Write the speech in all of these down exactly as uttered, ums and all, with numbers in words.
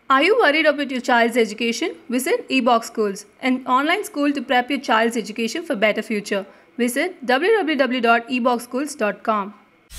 Are you worried about your child's education? Visit eBox Schools, an online school to prep your child's education for better future. Visit w w w dot e box schools dot com.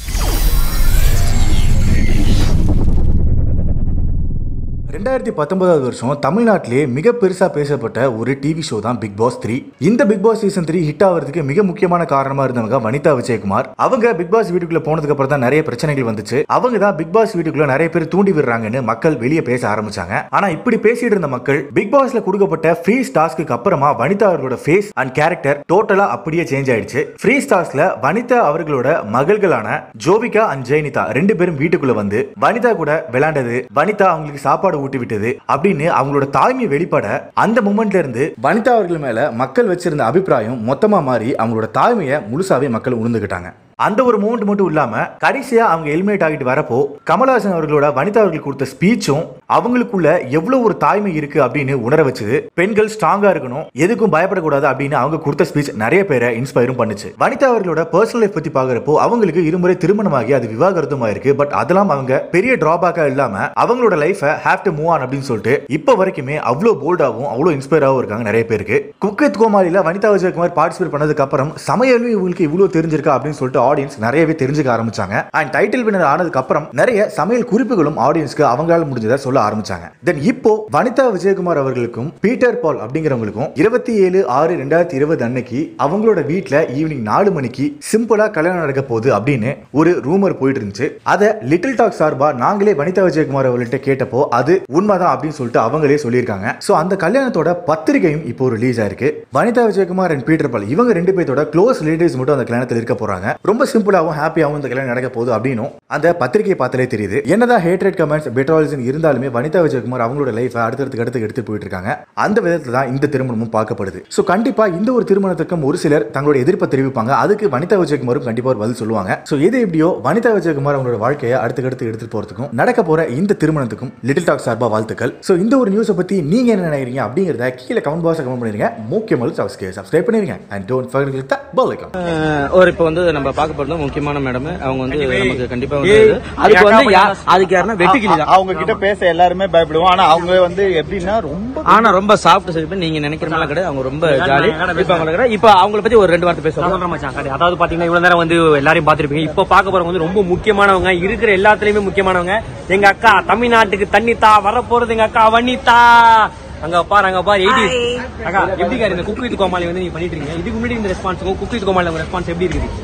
ரெண்டாயிரத்தி பத்தொன்பதாவது வருஷம் தமிழ்நாட்டிலே மிக பெருசா பேசப்பட்ட ஒரு TV show தான் Bigg Boss three. இந்த Bigg Boss season three hit ஆகிறதுக்கு மிக முக்கியமான காரணமா இருந்தவங்க வனிதா விஜயகுமார். அவங்க பிக் பாஸ் வீட்டுக்குள்ள போனதுக்கு அப்புறம் தான் நிறைய பிரச்சனைகள் வந்துச்சு. அவங்க தான் பிக் பாஸ் வீட்டுக்குள்ள நிறைய பேர் தூண்டி விடுறாங்கன்னு மக்கள் வெளியே பேச ஆரம்பிச்சாங்க. ஆனா இப்படி பேசிட்டு இருந்த மக்கள் பிக் பாஸ்ல கொடுக்கப்பட்ட ஃப்ரீ டாஸ்க்கு அப்புறமா வனிதா அவர்களோட ஃபேஸ் அண்ட் கேரக்டர் டோட்டலா அப்படியே சேஞ்ச் ஆயிடுச்சு. ஃப்ரீ டாஸ்க்ல வனிதா அவர்களோட மகள்களான ஜோவிகா அண்ட் ஜெயனிதா ரெண்டு பேரும் வீட்டுக்குள்ள வந்து வனிதா கூட விளையாண்டது, வனிதா அவங்களுக்கு சாப்பாடு ஊட்டி விட்டது அப்படின்னு அவங்களோட தாய்மை வெளிப்பட அந்த மொமெண்ட்ல இருந்து வனிதா அவர்கள் மேல மக்கள் வச்சிருந்த அபிப்பிராயம் மொத்தமா மாறி அவங்களோட தாய்மையை முழுசாவே மக்கள் உணர்ந்துகிட்டாங்க. அந்த ஒரு மூமெண்ட் மட்டும் இல்லாம கடைசியா அவங்க எலிமினேட் ஆகிட்டு வரப்போ கமலஹாசன் அவர்களோட வனிதா அவர்கள் கொடுத்த ஸ்பீச்சும் அவங்களுக்குள்ள எவ்வளவு ஒரு தாய்மை இருக்கு அப்படின்னு உணர வச்சது. பெண்கள் ஸ்ட்ராங்கா இருக்கணும், எதுக்கும் பயப்படக்கூடாது அப்படின்னு அவங்க கொடுத்த ஸ்பீச் நிறைய பேரை இன்ஸ்பயரும் பண்ணுச்சு. வனிதா அவர்களோட பர்சனல் லைஃப் பத்தி பாக்குறப்போ அவங்களுக்கு இருமுறை திருமணமாகி அது விவாகரத்தும் ஆயிருக்கு. பட் அதெல்லாம் அவங்க பெரிய டிராபேக்கா இல்லாம அவங்களோட லைஃபை ஹேவ் டு மூவ் ஆன் அப்படின்னு சொல்லிட்டு இப்ப வரைக்குமே அவ்வளவு போல்டாவும் அவ்வளவு இன்ஸ்பயராகவும் இருக்காங்க நிறைய பேருக்கு. குக் வித் கோமாளில வனிதா விஜயகுமார் பார்ட்டிசிபேட் பண்ணதுக்கு அப்புறம் சமையலும் இவங்களுக்கு இவ்வளவு தெரிஞ்சிருக்கா அப்படின்னு சொல்லிட்டு ஆடியன்ஸ் நிறையவே தெரிஞ்சுக்க ஆரம்பிச்சாங்க. அண்ட் டைட்டில் வின்னர் ஆனதுக்கு அப்புறம் நிறைய சமையல் குறிப்புகளும் ஆடியன்ஸ்க்கு அவங்களால முடிஞ்சதை சொல்ல ஆரம்பிச்சாங்க. தென் இப்போ வனிதா விஜயகுமார் அவர்களுக்கும் பீட்டர் பால் அப்படிங்கிறவங்களுக்கும் இருபத்தி ஏழு ஆறு ரெண்டாயிரத்தி இருபது அன்னைக்கு அவங்களோட வீட்டுல ஈவினிங் நாலு மணிக்கு சிம்பிளா கல்யாணம் நடக்க போகுது அப்படின்னு ஒரு ரூமர் போயிட்டு இருந்துச்சு. அதை லிட்டில் டாக் சார்பா நாங்களே வனிதா விஜயகுமார் அவர்கள்ட்ட கேட்டப்போ அது உண்மைதான் அப்படின்னு சொல்லிட்டு அவங்களே சொல்லியிருக்காங்க. சோ அந்த கல்யாணத்தோட பத்திரிகையும் இப்போ ரிலீஸ் ஆயிருக்கு. Vanitha Vijayakumar and Peter Paul இவங்க ரெண்டு பேரோட க்ளோஸ் ரிலேட்டிவ்ஸ் மட்டும் அந்த கல்யாணத்தில் இருக்க போறாங்க. ரொம்ப சிம்பிளாவும் ஹாப்பியாவும் இந்த கல்யாணம் நடக்க போகுது அப்படின்னு அந்த பத்திரிகையை பார்த்தாலே தெரியுது. என்னதான் ஹேட்ரேட் கமெண்ட்ஸ் பெட்ரோலிசன் இருந்தாலுமே வனிதா விஜயகுமார் அவங்களோட லைஃபை அடுத்தடுத்து அடுத்து எடுத்து போயிட்டு இருக்காங்க. அந்த விதத்துல தான் இந்த திருமணமும் பார்க்கப்படுது. சோ கண்டிப்பா இந்த ஒரு திருமணத்துக்கும் ஒரு சிலர் தங்களோட எதிர்ப்பை தெரிவிப்பாங்க. அதுக்கு வனிதா விஜயகுமாரும் கண்டிப்பா ஒரு பதில் சொல்லுவாங்க. சோ எது எப்படியோ வனிதா விஜயகுமார் அவங்களோட வாழ்க்கையை அடுத்து அடுத்து எடுத்து போறதுக்கும் நடக்க போற இந்த திருமணத்துக்கும் லிட்டில் டாக் சார்பா வாழ்த்துக்கள். சோ இந்த ஒரு நியூஸை பத்தி நீங்க என்ன நினைக்கிறீங்க அப்படிங்கறத கீழே கமெண்ட் பாக்ஸ்ல கமெண்ட் பண்ணிருங்க. முக்கியமான சப்ஸ்கிரைப் பண்ணிருங்க and don't forget to click the bell icon. ஒரு இப்போ வந்து நம்ம பார்க்க போறது முக்கியமான மேடம் அவங்க வந்து நமக்கு கண்டிப்பா வந்து அதுக்கு வந்து அதுக்கு யாருன்னா வெட்டுக்கிளி தான். அவங்க கிட்ட பேச எல்லாருமே பயப்படுவோம். ஆனா அவங்க வந்து எப்படின்னா ரொம்ப ஆனா ரொம்ப சாஃப்ட் சரி நீங்க நினைக்கிற மாதிரி கிடையாது. அவங்க ரொம்ப ஜாலி. இப்ப அவங்களுக்கு இப்ப அவங்களை பத்தி ஒரு ரெண்டு வார்த்தை பேசுவாங்க. அதாவது பாத்தீங்கன்னா இவ்வளவு நேரம் வந்து எல்லாரையும் பாத்திருப்பீங்க. இப்ப பாக்க போறவங்க வந்து ரொம்ப முக்கியமானவங்க, இருக்கிற எல்லாத்துலயுமே முக்கியமானவங்க. எங்க அக்கா தமிழ்நாட்டுக்கு தண்ணித்தா வரப்போறது எங்க அக்கா வனிதா. அங்க பாரு அங்க பாரு எயிட்டிஸ் அக்கா எப்படி இந்த குக் வித் கோமாளி வந்து நீங்க பண்ணிட்டு இருக்கீங்க. இதுக்கு முன்னாடி இந்த ரெஸ்பான்ஸ் குக் வித் கோமாளி உங்க ரெஸ்பான்ஸ் எப்படி இருக்குது?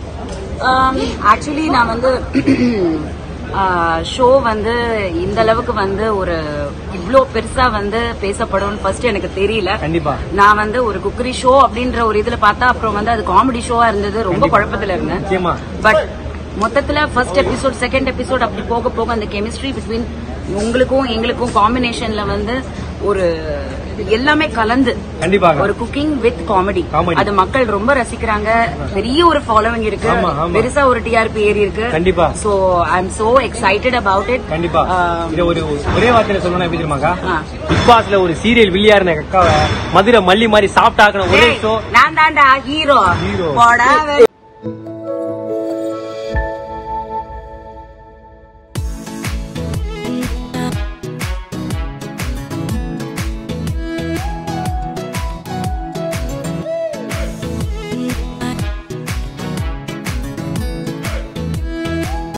ஆக்சுவலி நான் வந்து ஷோ வந்து இந்த அளவுக்கு வந்து ஒரு இவ்ளோ பெருசா வந்து பேசப்படும் ஃபர்ஸ்ட் எனக்கு தெரியல. கண்டிப்பா நான் வந்து ஒரு குக்கரி ஷோ அப்படின்ற ஒரு இதுல பார்த்தா அப்புறம் வந்து அது காமெடி ஷோவா இருந்தது. ரொம்ப குழப்பத்துல இருந்தேன். பட் மொத்தத்துல ஃபர்ஸ்ட் எபிசோட் செகண்ட் எபிசோட் அப்படி போக போக அந்த கெமிஸ்ட்ரி பிட்வீன் உங்களுக்கும் எங்களுக்கும் காம்பினேஷன்ல வந்து ஒரு எல்லாமே கலந்து ஒரு குக்கிங் வித் காமெடி அது மக்கள் ரொம்ப ரசிக்கிறாங்க. பெரிய ஒரு ஃபாலோவிங் இருக்கு, பெருசா ஒரு டிஆர்பி ஏறி இருக்கு. கண்டிப்பா so I am so excited about it. கண்டிப்பா இது ஒரு ஒரே வார்த்தையில சொல்லணும் எப்படி தெரியுமாக்கா, பிக் பாஸ்ல ஒரு சீரியல் வில்லியா இருந்த அக்காவை மதுரை மல்லி மாதிரி சாப்பிட்டாக்கணும் ஒரே ஷோ. நான் தான்டா ஹீரோ.